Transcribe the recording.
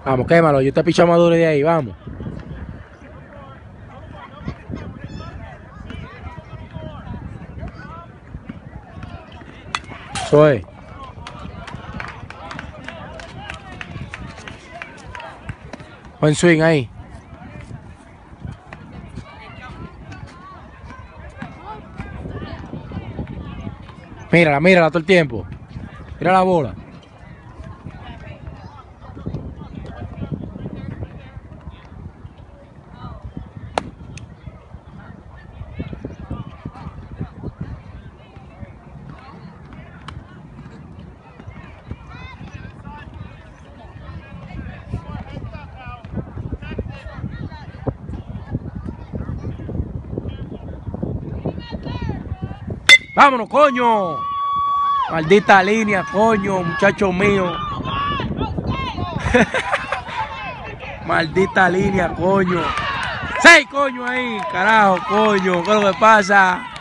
Vamos, quémalo, yo te picho a Maduro de ahí, vamos. Eso es. Buen swing ahí. Mírala, mírala todo el tiempo. Mira la bola. ¡Vámonos, coño! Maldita línea, coño, muchacho mío. Maldita línea, coño. ¡6, coño, ahí! Carajo, coño, ¿qué es lo que pasa?